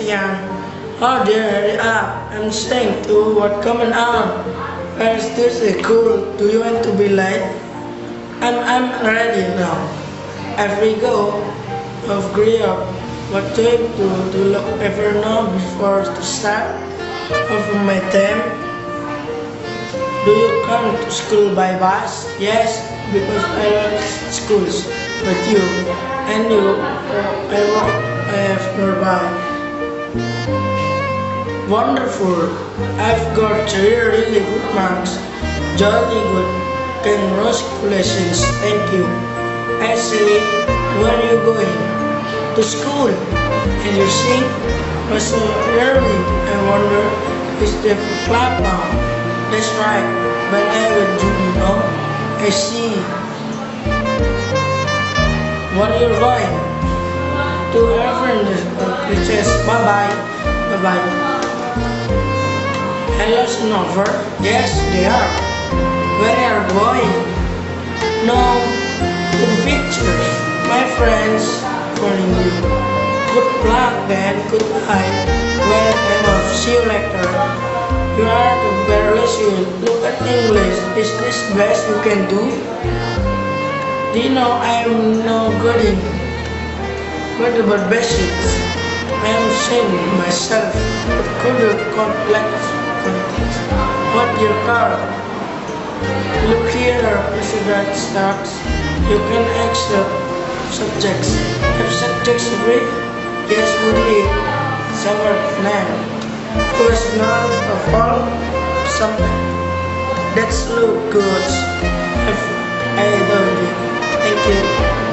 Ian. Oh dear, hurry up. I'm staying to what coming on. Where is this cool? Do you want to be late? I'm ready now. Every go of grew up. What do look ever know before to start of my time? Do you come to school by bus? Yes, because I love schools with you and you. I have nearby. Wonderful. I've got three really good marks. Jolly good. Congratulations. Thank you. I say, where are you going? To school. And you see, was so early. I wonder, is there a clap now? That's right. But I would do, I see. What are you going? To our friend, princess. Bye bye. Bye bye. Hello, Snover. Yes, they are. Where are you going? No, to the pictures. My friends, calling you. Good luck, then. Goodbye. Well, I'm off. See you later. You are the very soon. Look at English. Is this best you can do? Do you know I am no good in? What about basics? I am saying myself. What could you complex? What your car? Look here, President Starks. You can accept subjects. Have subjects agree? Yes, we did. Summer plan. First month of all, something. That's look good. I don't. Thank you.